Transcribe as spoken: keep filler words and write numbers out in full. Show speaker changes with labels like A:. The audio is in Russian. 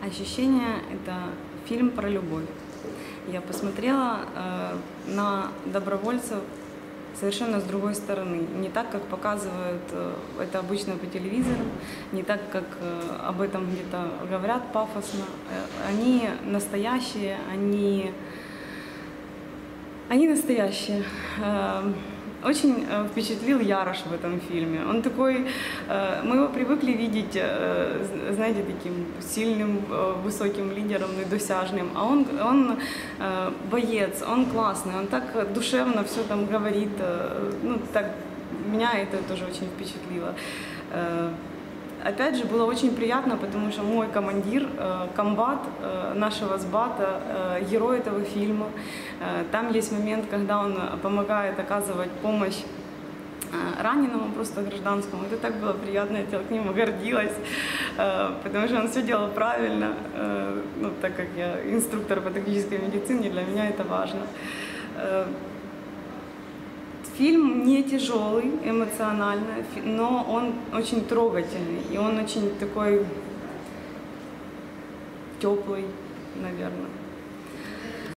A: Ощущение – это фильм про любовь. Я посмотрела э, на добровольцев совершенно с другой стороны. Не так, как показывают э, это обычно по телевизору, не так, как э, об этом где-то говорят пафосно. Э, они настоящие, они, они настоящие. Э, Очень впечатлил Ярош в этом фильме. Он такой, мы его привыкли видеть, знаете, таким сильным, высоким лидером, недосяжным, а он, он боец, он классный, он так душевно все там говорит, ну, так, меня это тоже очень впечатлило. Опять же, было очень приятно, потому что мой командир, комбат нашего сбата, герой этого фильма. Там есть момент, когда он помогает оказывать помощь раненому, просто гражданскому. Это так было приятно, я к нему гордилась, потому что он все делал правильно. Ну, так как я инструктор по тактической медицине, для меня это важно. Фильм не тяжелый эмоционально, но он очень трогательный, и он очень такой теплый, наверное.